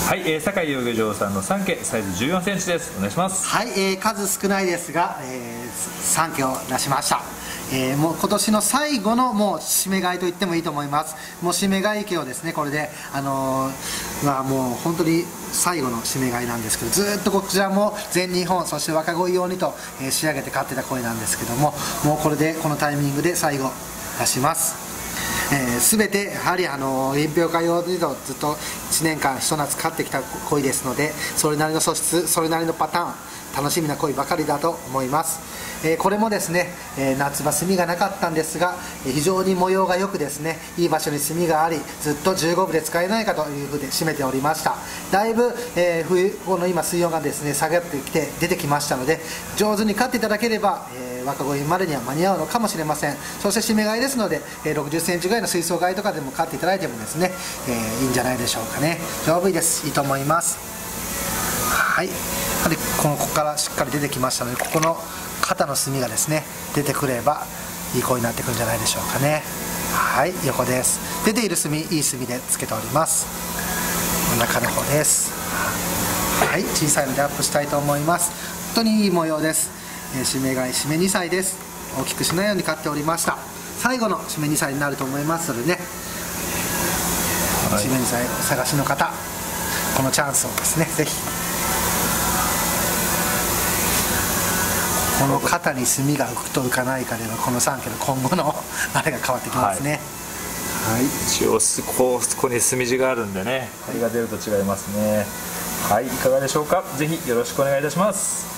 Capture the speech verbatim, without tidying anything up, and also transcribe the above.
はい、えー、酒井養魚場さんのさんけサイズじゅうよんセンチです。お願いします。 はい、えー、数少ないですが、えー、さんけを出しました。えー、もう今年の最後のもう締め買いと言ってもいいと思います。もう締め買い毛をですね、これであのー、まあもう本当に最後の締め買いなんですけど、ずっとこちらも全日本そして若鯉用にと、えー、仕上げて買ってた鯉なんですけども、もうこれでこのタイミングで最後出します。えー、全てやはりあの品評会用にとずっといちねんかんひと夏飼ってきた鯉ですので、それなりの素質、それなりのパターン、楽しみな鯉ばかりだと思います。えー、これもですね、えー、夏場墨がなかったんですが、えー、非常に模様がよくですね、いい場所に墨があり、ずっとじゅうごぶで使えないかというふうで締めておりました。だいぶ、えー、冬この今水温がですね下がってきて出てきましたので、上手に飼っていただければ、えー若鯉までには間に合うのかもしれません。そして締め買いですので、えー、ろくじゅっセンチぐらいの水槽買いとかでも飼っていただいてもですね、えー、いいんじゃないでしょうかね。丈夫です。いいと思います。はい、でこのここからしっかり出てきましたので、ここの肩の墨がですね出てくればいい子になってくるんじゃないでしょうかね。はい、横です。出ている墨、いい墨でつけております。お腹の方です。はい、小さいのでアップしたいと思います。本当にいい模様です。締め買い締めにさいです。大きくしないように飼っておりました。最後の締めにさいになると思いますのでね、はい、締めにさいお探しの方、このチャンスをですねぜひ。この肩に墨が浮くと浮かないかでは、このさんけの今後のあれが変わってきますね。 はい、はい、一応こうここに墨地があるんでね、これが出ると違いますね。はい、いかがでしょうか。ぜひよろしくお願いいたします。